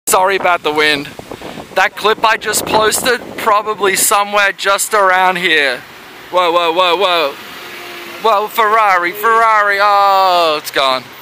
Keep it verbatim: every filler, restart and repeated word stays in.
Sorry about the wind. That clip I just posted, probably somewhere just around here. Whoa, whoa, whoa, whoa. Whoa, Ferrari, Ferrari, oh, it's gone.